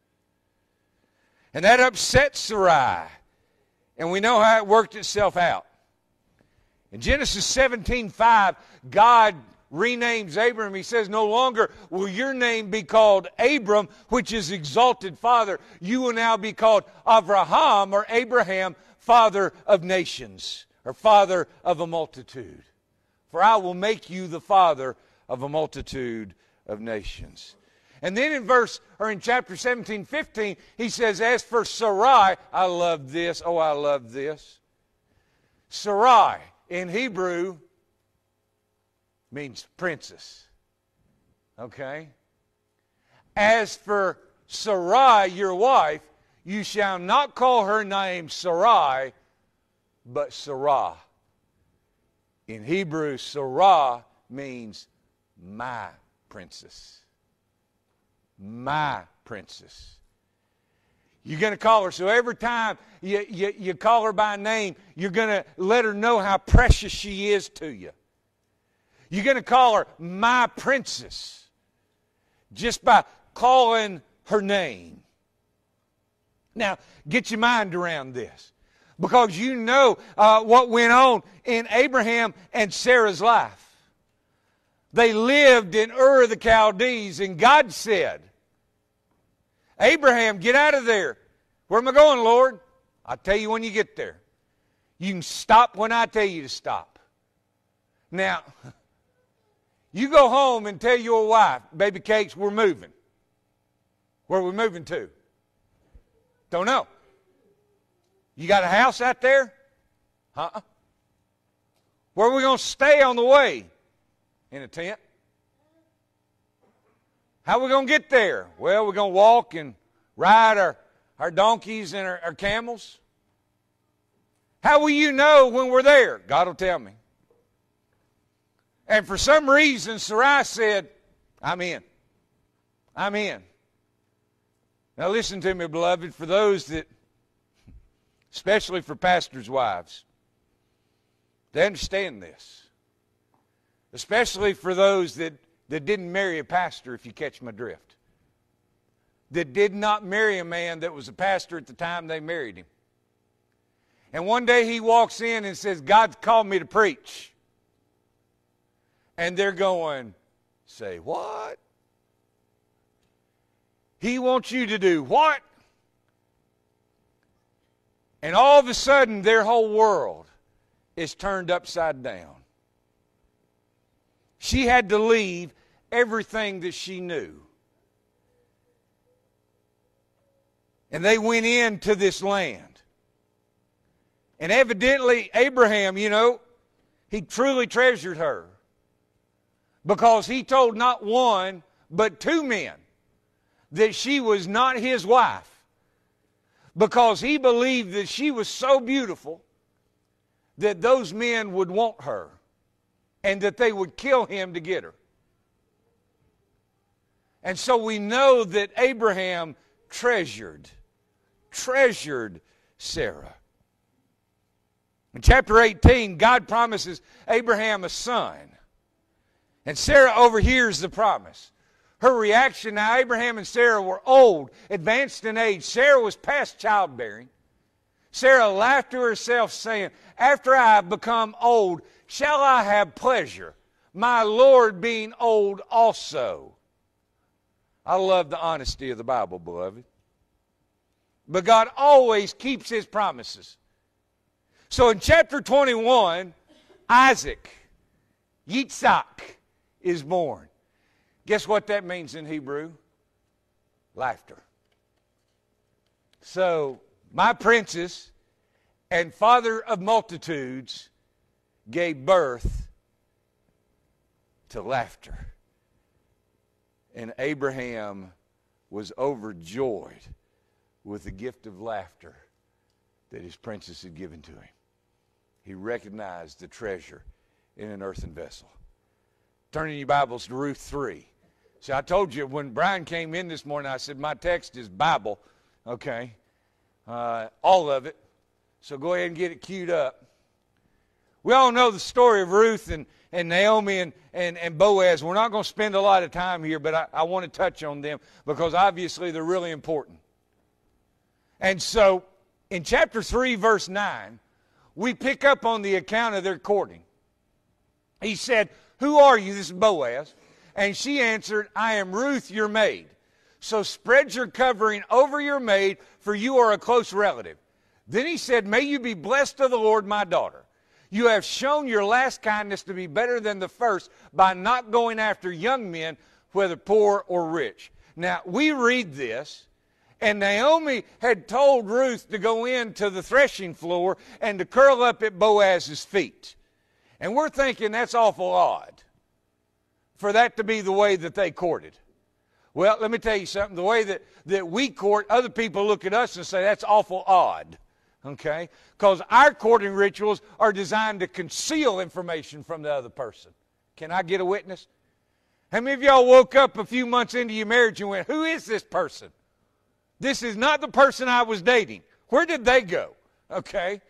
And that upset Sarai. And we know how it worked itself out. In Genesis 17:5, God renames Abram. He says, no longer will your name be called Abram, which is exalted father. You will now be called Avraham, or Abraham, father of nations, or father of a multitude. For I will make you the father of a multitude of nations. And then in chapter 17:15, he says, as for Sarai, I love this. Oh, I love this. Sarai in Hebrew means princess. Okay? As for Sarai, your wife, you shall not call her name Sarai, but Sarah. In Hebrew, Sarah means my princess. My princess. You're going to call her. So every time you call her by name, you're going to let her know how precious she is to you. You're going to call her my princess just by calling her name. Now, get your mind around this. Because you know what went on in Abraham and Sarah's life. They lived in Ur of the Chaldees, and God said, Abraham, get out of there. Where am I going, Lord? I'll tell you when you get there. You can stop when I tell you to stop. Now, you go home and tell your wife, baby cakes, we're moving. Where are we moving to? Don't know. You got a house out there? Uh-uh. Where are we going to stay on the way? In a tent. How are we going to get there? Well, we're going to walk and ride our donkeys and our camels. How will you know when we're there? God will tell me. And for some reason, Sarai said, I'm in. I'm in. Now listen to me, beloved, for those that, especially for pastors' wives, they understand this. Especially for those that didn't marry a pastor, if you catch my drift. That did not marry a man that was a pastor at the time they married him. And one day he walks in and says, God's called me to preach. And they're going, say, what? He wants you to do what? And all of a sudden, their whole world is turned upside down. She had to leave everything that she knew. And they went into this land. And evidently, Abraham, He truly treasured her because he told not one but two men that she was not his wife, because he believed that she was so beautiful that those men would want her and that they would kill him to get her. And so we know that Abraham treasured Sarah. In chapter 18, God promises Abraham a son. And Sarah overhears the promise. Her reaction, now Abraham and Sarah were old, advanced in age. Sarah was past childbearing. Sarah laughed to herself, saying, after I have become old, shall I have pleasure, my Lord being old also? I love the honesty of the Bible, beloved. But God always keeps his promises. So in chapter 21, Isaac, Yitzhak, is born. Guess what that means in Hebrew? Laughter. So, my princess and father of multitudes gave birth to laughter. And Abraham was overjoyed with the gift of laughter that his princess had given to him. He recognized the treasure in an earthen vessel. Turn in your Bibles to Ruth 3. See, I told you when Brian came in this morning, I said my text is Bible, okay? All of it. So go ahead and get it queued up. We all know the story of Ruth and Naomi and Boaz. We're not going to spend a lot of time here, but I want to touch on them because obviously they're really important. And so in chapter 3, verse 9, we pick up on the account of their courting. He said, who are you? This is Boaz. And she answered, I am Ruth, your maid. So spread your covering over your maid, for you are a close relative. Then he said, may you be blessed of the Lord, my daughter. You have shown your last kindness to be better than the first by not going after young men, whether poor or rich. Now, we read this, and Naomi had told Ruth to go into the threshing floor and to curl up at Boaz's feet. And we're thinking that's awful odd for that to be the way that they courted. Well, let me tell you something. The way that we court, other people look at us and say that's awful odd. Okay? Because our courting rituals are designed to conceal information from the other person. Can I get a witness? How many of y'all woke up a few months into your marriage and went, who is this person? This is not the person I was dating. Where did they go? Okay?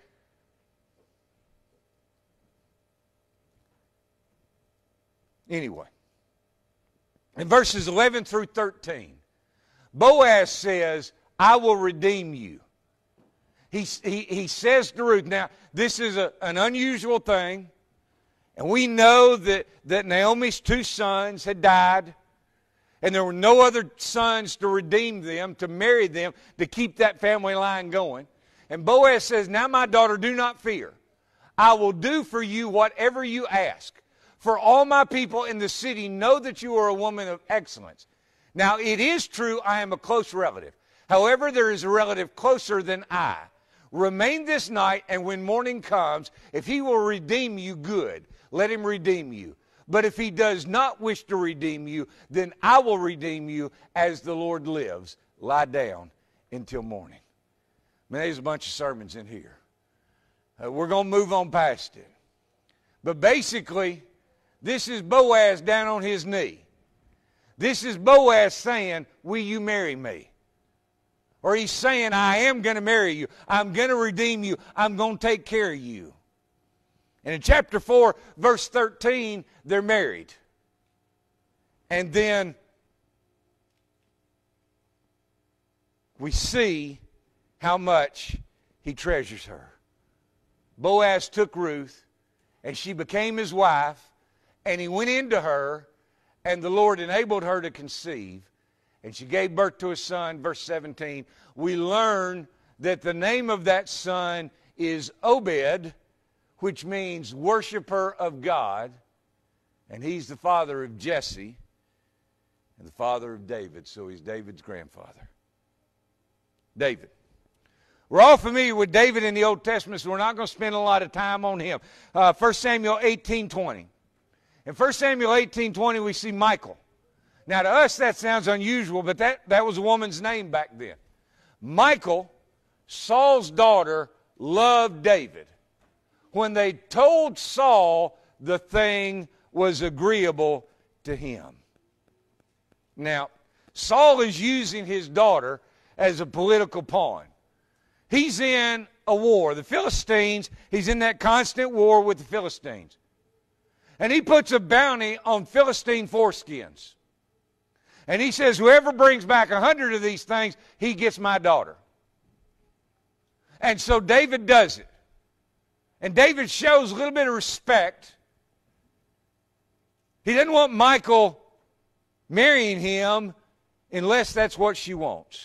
Anyway. In verses 11 through 13, Boaz says, I will redeem you. He says to Ruth, now, this is an unusual thing, and we know that Naomi's two sons had died, and there were no other sons to redeem them, to marry them, to keep that family line going. And Boaz says, now, my daughter, do not fear. I will do for you whatever you ask. For all my people in the city know that you are a woman of excellence. Now, it is true I am a close relative. However, there is a relative closer than I. Remain this night, and when morning comes, if he will redeem you, good. Let him redeem you. But if he does not wish to redeem you, then I will redeem you as the Lord lives. Lie down until morning. Man, there's a bunch of sermons in here. We're going to move on past it. But basically, this is Boaz down on his knee. This is Boaz saying, will you marry me? Or he's saying, I am going to marry you. I'm going to redeem you. I'm going to take care of you. And in chapter 4, verse 13, they're married. And then we see how much he treasures her. Boaz took Ruth, and she became his wife. And he went into her, and the Lord enabled her to conceive. And she gave birth to a son, verse 17. We learn that the name of that son is Obed, which means worshiper of God. And he's the father of Jesse and the father of David. So he's David's grandfather. David. We're all familiar with David in the Old Testament, so we're not going to spend a lot of time on him. 1 Samuel 18:20. In 1 Samuel 18:20, we see Michal. Now, to us, that sounds unusual, but that was a woman's name back then. Michal, Saul's daughter, loved David. When they told Saul, the thing was agreeable to him. Now, Saul is using his daughter as a political pawn. He's in a war. The Philistines, he's in that constant war with the Philistines. And he puts a bounty on Philistine foreskins. And he says, whoever brings back 100 of these things, he gets my daughter. And so David does it. And David shows a little bit of respect. He doesn't want Michal marrying him unless that's what she wants.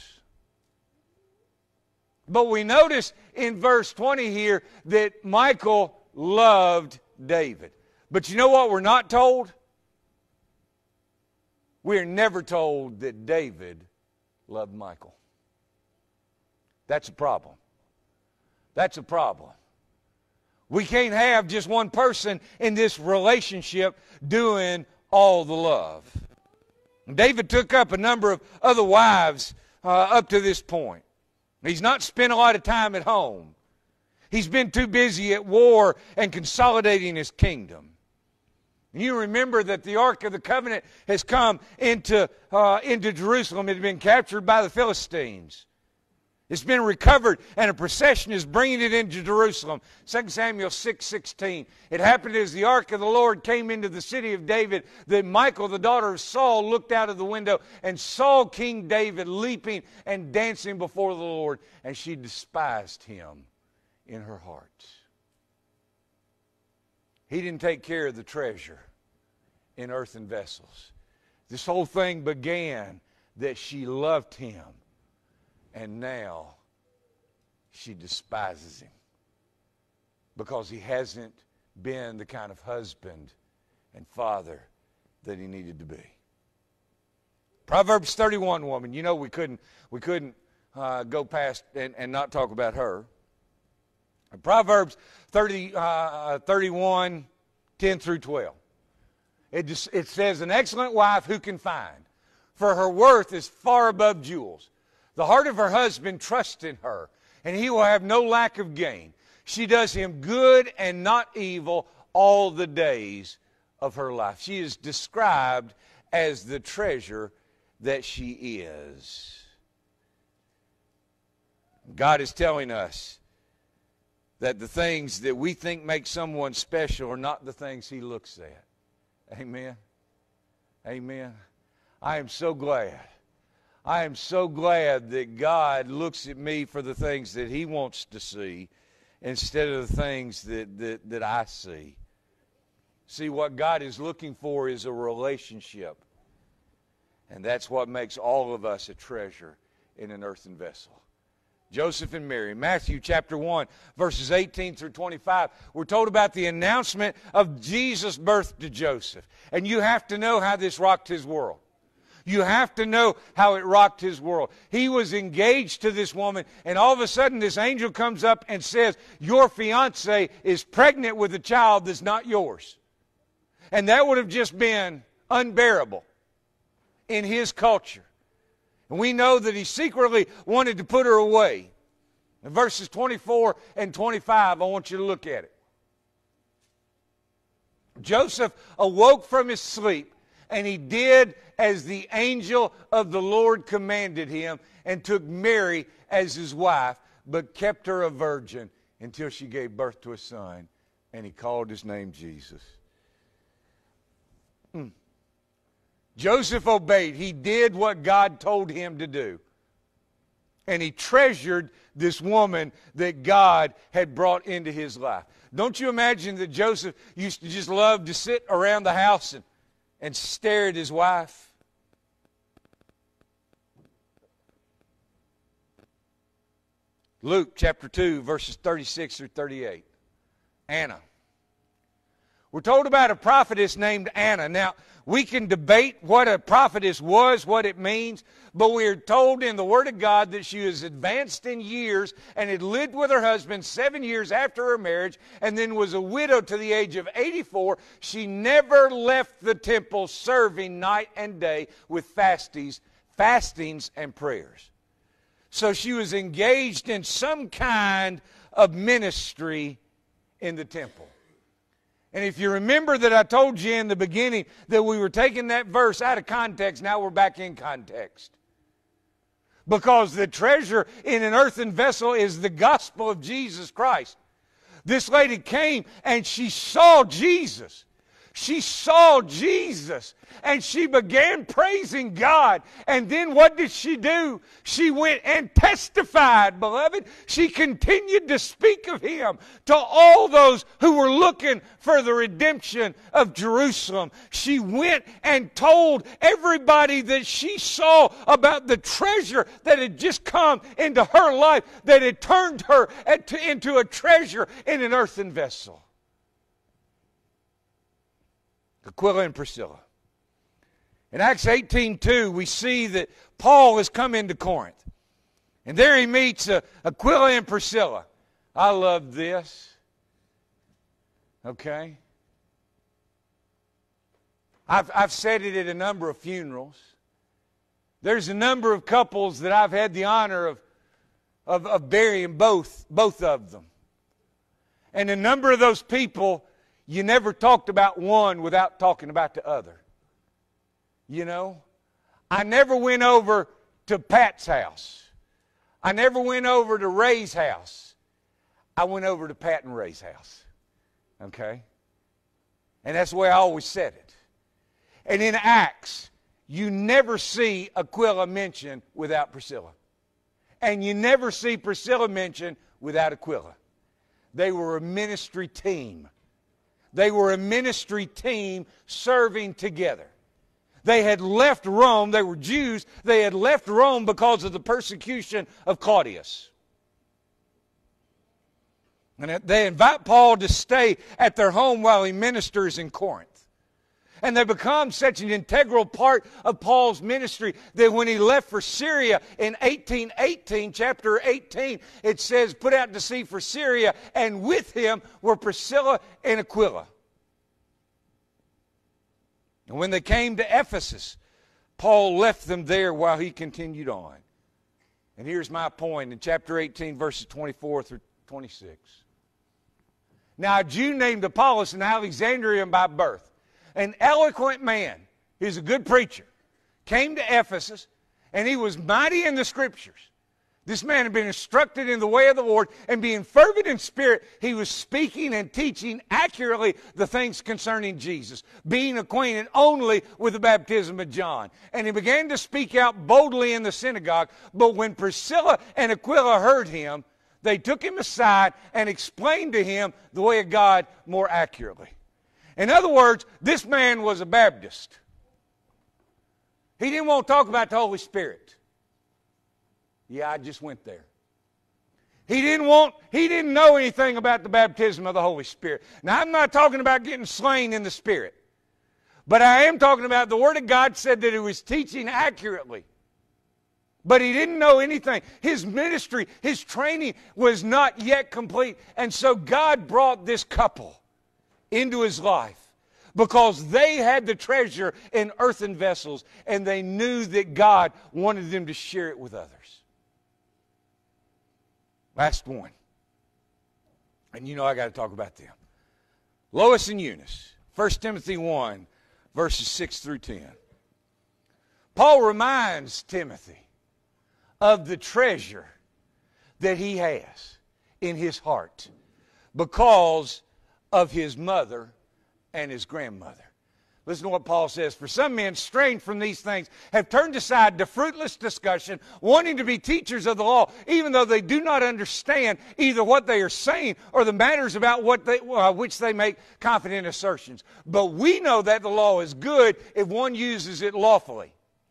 But we notice in verse 20 here that Michal loved David. But you know what we're not told? We're never told that David loved Michal. That's a problem. That's a problem. We can't have just one person in this relationship doing all the love. David took up a number of other wives up to this point. He's not spent a lot of time at home. He's been too busy at war and consolidating his kingdom. You remember that the Ark of the Covenant has come into Jerusalem. It had been captured by the Philistines. It's been recovered, and a procession is bringing it into Jerusalem. 2 Samuel 6:16. It happened as the ark of the Lord came into the city of David that Michal, the daughter of Saul, looked out of the window and saw King David leaping and dancing before the Lord, and she despised him in her heart. He didn't take care of the treasure in earthen vessels. This whole thing began that she loved him. And now she despises him because he hasn't been the kind of husband and father that he needed to be. Proverbs 31 woman, you know we couldn't go past and not talk about her. Proverbs 31, 10 through 12. It says, an excellent wife who can find, for her worth is far above jewels. The heart of her husband trusts in her, and he will have no lack of gain. She does him good and not evil all the days of her life. She is described as the treasure that she is. God is telling us that the things that we think make someone special are not the things he looks at. Amen. Amen. I am so glad. I am so glad that God looks at me for the things that he wants to see instead of the things that I see. See, what God is looking for is a relationship. And that's what makes all of us a treasure in an earthen vessel. Joseph and Mary. Matthew chapter 1, verses 18 through 25. We're told about the announcement of Jesus' birth to Joseph. And you have to know how this rocked his world. You have to know how it rocked his world. He was engaged to this woman, and all of a sudden this angel comes up and says, your fiancée is pregnant with a child that's not yours. And that would have just been unbearable in his culture. And we know that he secretly wanted to put her away. In verses 24 and 25, I want you to look at it. Joseph awoke from his sleep, and he did as the angel of the Lord commanded him, and took Mary as his wife, but kept her a virgin until she gave birth to a son, and he called his name Jesus. Joseph obeyed. He did what God told him to do. And he treasured this woman that God had brought into his life. Don't you imagine that Joseph used to just love to sit around the house and stare at his wife? Luke chapter 2, verses 36 through 38. Anna We're told about a prophetess named Anna. Now, we can debate what a prophetess was, what it means, but we are told in the Word of God that she was advanced in years and had lived with her husband 7 years after her marriage and then was a widow to the age of 84. She never left the temple serving night and day with fastings and prayers. So she was engaged in some kind of ministry in the temple. And if you remember that I told you in the beginning that we were taking that verse out of context, now we're back in context. Because the treasure in an earthen vessel is the gospel of Jesus Christ. This lady came and she saw Jesus. She saw Jesus and she began praising God. And then what did she do? She went and testified, beloved. She continued to speak of Him to all those who were looking for the redemption of Jerusalem. She went and told everybody that she saw about the treasure that had just come into her life, that had turned her into a treasure in an earthen vessel. Aquila and Priscilla. In Acts 18:2, we see that Paul has come into Corinth. And there he meets Aquila and Priscilla. I love this. Okay? I've said it at a number of funerals. There's a number of couples that I've had the honor of burying both of them. And a number of those people, you never talked about one without talking about the other. You know? I never went over to Pat's house. I never went over to Ray's house. I went over to Pat and Ray's house. Okay? And that's the way I always said it. And in Acts, you never see Aquila mentioned without Priscilla. And you never see Priscilla mentioned without Aquila. They were a ministry team. They were a ministry team serving together. They had left Rome. They were Jews. They had left Rome because of the persecution of Claudius. And they invite Paul to stay at their home while he ministers in Corinth. And they become such an integral part of Paul's ministry that when he left for Syria in 1818, chapter 18, it says, put out to sea for Syria, and with him were Priscilla and Aquila. And when they came to Ephesus, Paul left them there while he continued on. And here's my point in chapter 18, verses 24 through 26. Now a Jew named Apollos, an Alexandrian by birth, an eloquent man, he's a good preacher, came to Ephesus, and he was mighty in the Scriptures. This man had been instructed in the way of the Lord, and being fervent in spirit, he was speaking and teaching accurately the things concerning Jesus, being acquainted only with the baptism of John. And he began to speak out boldly in the synagogue, but when Priscilla and Aquila heard him, they took him aside and explained to him the way of God more accurately. In other words, this man was a Baptist. He didn't want to talk about the Holy Spirit. Yeah, I just went there. He didn't know anything about the baptism of the Holy Spirit. Now, I'm not talking about getting slain in the Spirit. But I am talking about the Word of God said that he was teaching accurately. But he didn't know anything. His ministry, his training was not yet complete. And so God brought this couple into his life because they had the treasure in earthen vessels and they knew that God wanted them to share it with others. Last one. And you know I got to talk about them. Lois and Eunice. 1 Timothy 1, verses 6 through 10. Paul reminds Timothy of the treasure that he has in his heart because of his mother and his grandmother. Listen to what Paul says. For some men, straying from these things, have turned aside to fruitless discussion, wanting to be teachers of the law, even though they do not understand either what they are saying or the matters about which they make confident assertions. But we know that the law is good if one uses it lawfully.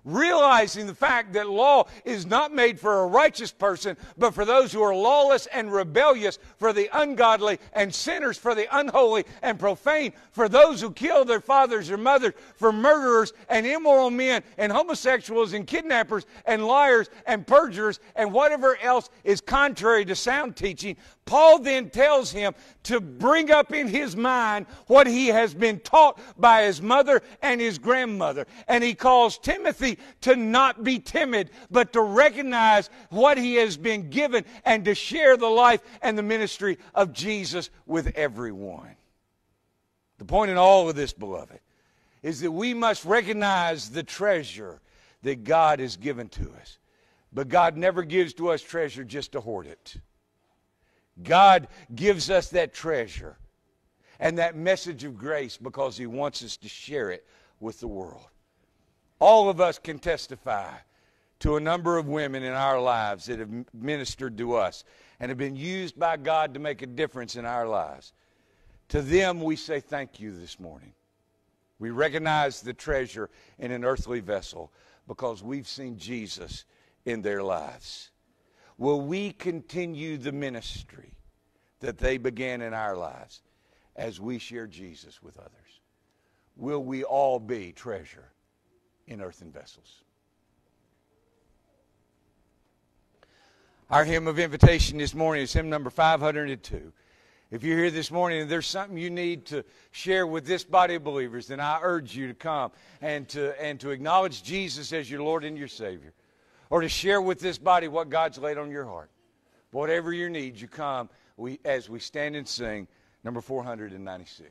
realizing the fact that law is not made for a righteous person, but for those who are lawless and rebellious, for the ungodly and sinners, for the unholy and profane, for those who kill their fathers or mothers, for murderers and immoral men and homosexuals and kidnappers and liars and perjurers and whatever else is contrary to sound teaching. Paul then tells him to bring up in his mind what he has been taught by his mother and his grandmother. And he calls Timothy to not be timid, but to recognize what he has been given and to share the life and the ministry of Jesus with everyone. The point in all of this, beloved, is that we must recognize the treasure that God has given to us. But God never gives to us treasure just to hoard it. God gives us that treasure and that message of grace because He wants us to share it with the world. All of us can testify to a number of women in our lives that have ministered to us and have been used by God to make a difference in our lives. To them we say thank you this morning. We recognize the treasure in an earthly vessel because we've seen Jesus in their lives. Will we continue the ministry that they began in our lives as we share Jesus with others? Will we all be treasure in earthen vessels? Our hymn of invitation this morning is hymn number 502. If you're here this morning and there's something you need to share with this body of believers, then I urge you to come and to acknowledge Jesus as your Lord and your Savior, or to share with this body what God's laid on your heart. Whatever your needs, you come as we stand and sing number 496.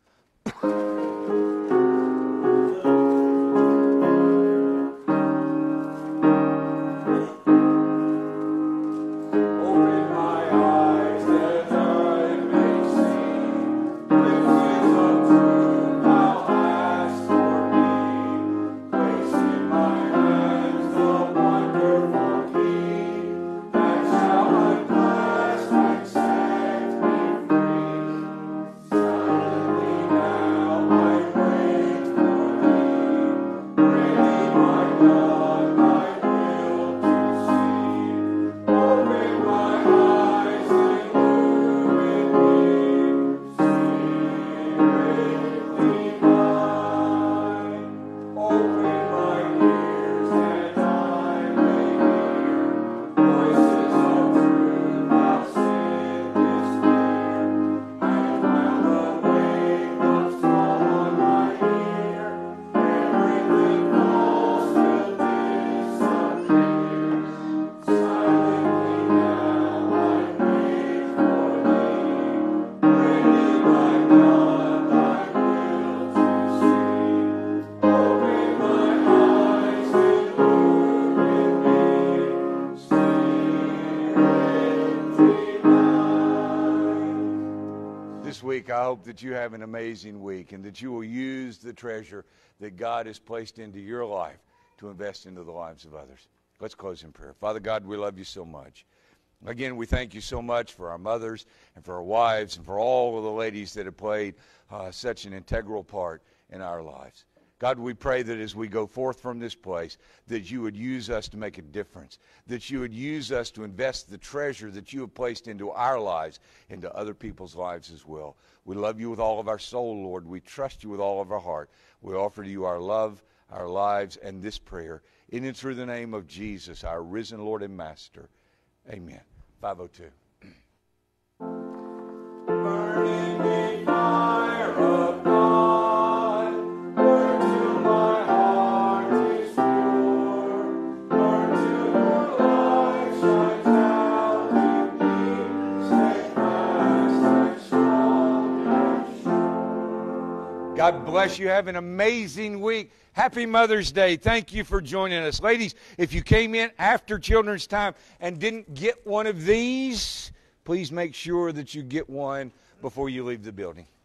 I hope that you have an amazing week and that you will use the treasure that God has placed into your life to invest into the lives of others. Let's close in prayer. Father God, we love you so much. Again, we thank you so much for our mothers and for our wives and for all of the ladies that have played such an integral part in our lives. God, we pray that as we go forth from this place, that you would use us to make a difference, that you would use us to invest the treasure that you have placed into our lives, into other people's lives as well. We love you with all of our soul, Lord. We trust you with all of our heart. We offer to you our love, our lives, and this prayer. In and through the name of Jesus, our risen Lord and Master. Amen. 502. Burning the fire of God, burn till my heart is pure, burn till your light shines out in me, steadfast and strong and sure. God bless you. Have an amazing week. Happy Mother's Day. Thank you for joining us. Ladies, if you came in after children's time and didn't get one of these, please make sure that you get one before you leave the building.